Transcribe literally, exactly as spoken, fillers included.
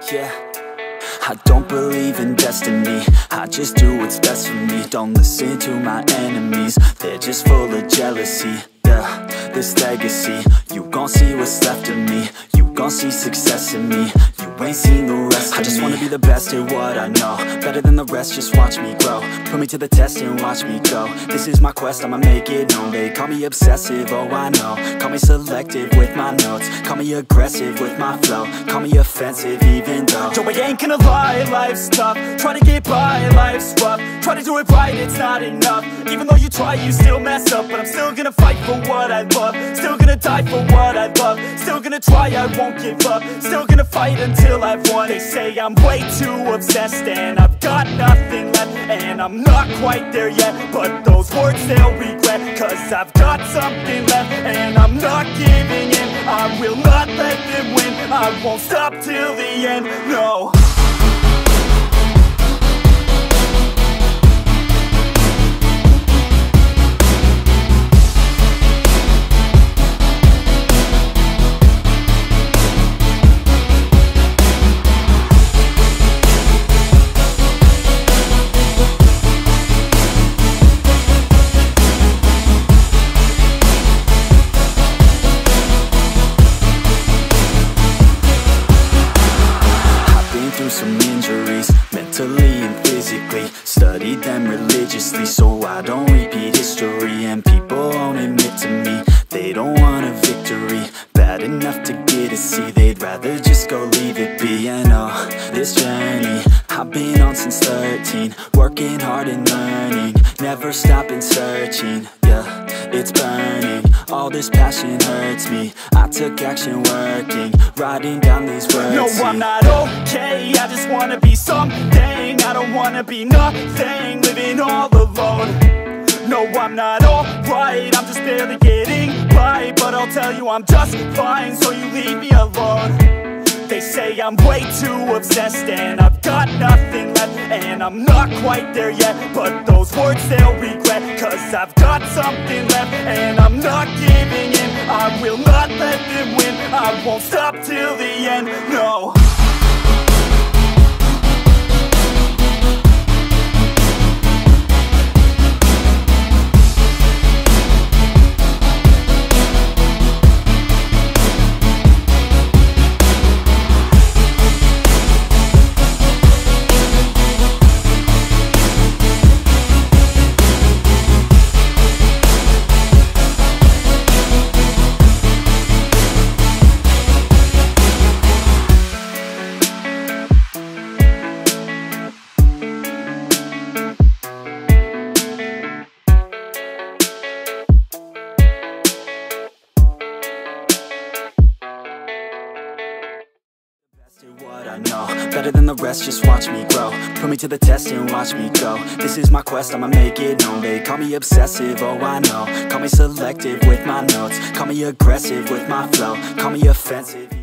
yeah. I don't believe in destiny, I just do what's best for me. Don't listen to my enemies, they're just full of jealousy. Yeah, this legacy, you gon' see what's left of me. You gon' see success in me, you ain't seen the rest of me. I just wanna be the best at what I know, better than the rest, just watch me grow. Put me to the test and watch me go. This is my quest, I'ma make it known. They call me obsessive, oh I know. Call me selective with my notes, call me aggressive with my flow. Call me offensive even though Joe, I ain't gonna lie, life's tough. Try to get by, life's rough. Try to do it right, it's not enough. Even though you try, you still mess up. But I'm still gonna fight for what I love, still gonna die for what I love. Still gonna try, I won't give up. Still gonna fight until I've won. They say I'm way too obsessed and I've got nothing left, and I'm not quite there yet, but those words they'll regret. Cause I've got something left and I'm not giving in. I will not let them win, I won't stop till the end, no. Some injuries, mentally and physically. Studied them religiously so I don't repeat history. And people won't admit to me they don't want a victory bad enough to get a C. They'd rather just go leave it be. And oh, this journey I've been on since thirteen, working hard and learning, never stopping searching. Yeah, it's burning, all this passion hurts me. I took action working, writing down these words. No, I'm not okay, I just wanna be something. I don't wanna be nothing, living all alone. No, I'm not alright, I'm just barely getting by. But I'll tell you I'm just fine, so you leave me alone. They say I'm way too obsessed and I've got nothing left, and I'm not quite there yet, but those words they'll regret. Cause I've got something left and I'm not giving in. I will not let them win, I won't stop till the end, no. What I know, better than the rest, just watch me grow. Put me to the test and watch me go. This is my quest, I'ma make it known. They call me obsessive, oh I know. Call me selective with my notes, call me aggressive with my flow. Call me offensive.